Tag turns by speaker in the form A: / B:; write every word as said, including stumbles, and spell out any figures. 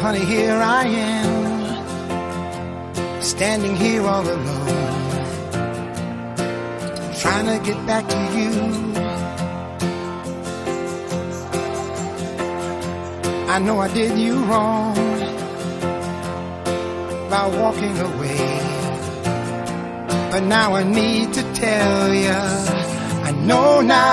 A: honey, here I am, standing here all alone, trying to get back to you. I know I did you wrong by walking away, but now I need to tell you, I know now